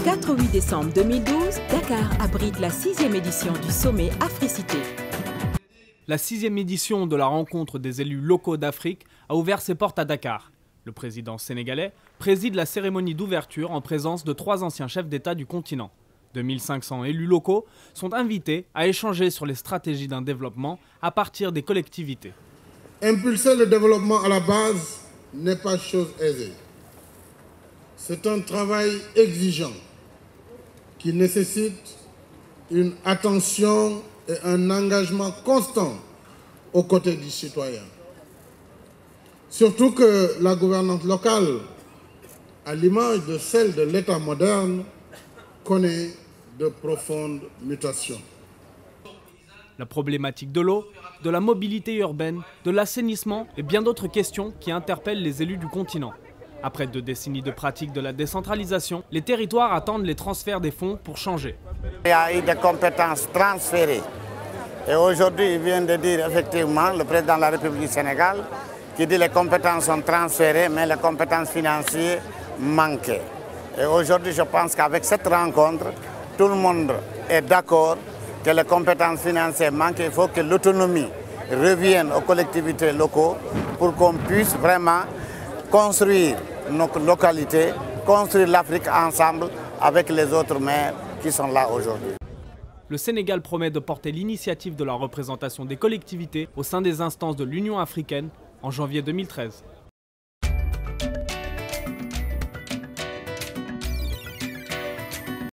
4-8 décembre 2012, Dakar abrite la 6e édition du sommet Africité. La 6e édition de la rencontre des élus locaux d'Afrique a ouvert ses portes à Dakar. Le président sénégalais préside la cérémonie d'ouverture en présence de 3 anciens chefs d'État du continent. 2500 élus locaux sont invités à échanger sur les stratégies d'un développement à partir des collectivités. Impulser le développement à la base n'est pas chose aisée. C'est un travail exigeant qui nécessite une attention et un engagement constant aux côtés du citoyen. Surtout que la gouvernance locale, à l'image de celle de l'État moderne, connaît de profondes mutations. La problématique de l'eau, de la mobilité urbaine, de l'assainissement et bien d'autres questions qui interpellent les élus du continent. Après 2 décennies de pratique de la décentralisation, les territoires attendent les transferts des fonds pour changer. Il y a eu des compétences transférées. Et aujourd'hui, il vient de dire effectivement, le président de la République du Sénégal, qui dit que les compétences sont transférées, mais les compétences financières manquaient. Et aujourd'hui, je pense qu'avec cette rencontre, tout le monde est d'accord que les compétences financières manquent. Il faut que l'autonomie revienne aux collectivités locales pour qu'on puisse vraiment construire nos localités, construire l'Afrique ensemble avec les autres maires qui sont là aujourd'hui. Le Sénégal promet de porter l'initiative de la représentation des collectivités au sein des instances de l'Union africaine en janvier 2013.